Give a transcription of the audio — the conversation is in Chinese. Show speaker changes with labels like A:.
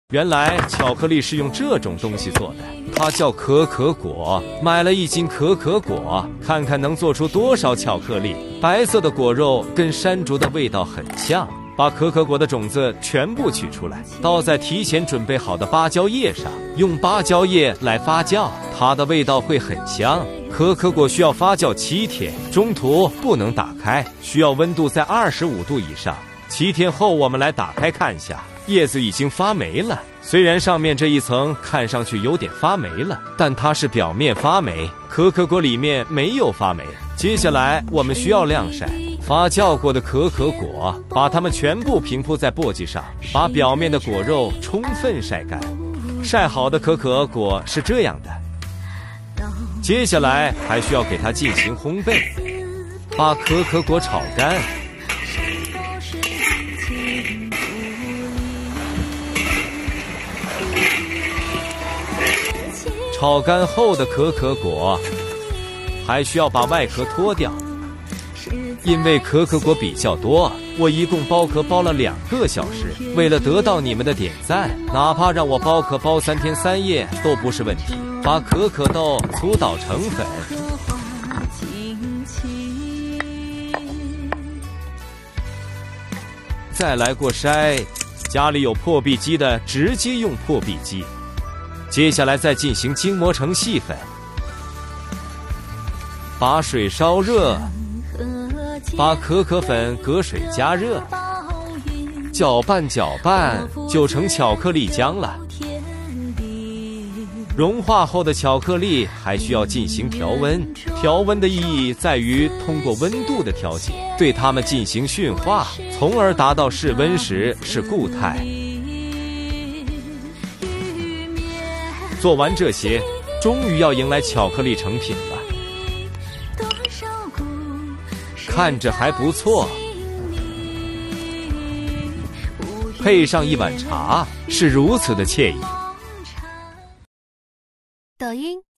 A: 原来巧克力是用这种东西做的，它叫可可果。买了1斤可可果，看看能做出多少巧克力。白色的果肉跟山竹的味道很像。把可可果的种子全部取出来，倒在提前准备好的芭蕉叶上，用芭蕉叶来发酵，它的味道会很香。可可果需要发酵7天，中途不能打开，需要温度在25度以上。7天后我们来打开看下，叶子已经发霉了。虽然上面这一层看上去有点发霉了，但它是表面发霉，可可果里面没有发霉。接下来我们需要晾晒发酵过的可可果，把它们全部平铺在簸箕上，把表面的果肉充分晒干。晒好的可可果是这样的。接下来还需要给它进行烘焙，把可可果炒干。炒干后的可可果还需要把外壳脱掉，因为可可果比较多，我一共剥壳剥了2个小时。为了得到你们的点赞，哪怕让我剥壳剥3天3夜都不是问题。把可可豆粗捣成粉，再来过筛。家里有破壁机的，直接用破壁机。接下来再进行精磨成细粉，把水烧热，把可可粉隔水加热，搅拌搅拌就成巧克力浆了。融化后的巧克力还需要进行调温，调温的意义在于通过温度的调节，对它们进行驯化，从而达到室温时是固态。做完这些，终于要迎来巧克力成品了。看着还不错，配上一碗茶，是如此的惬意。
B: 抖音、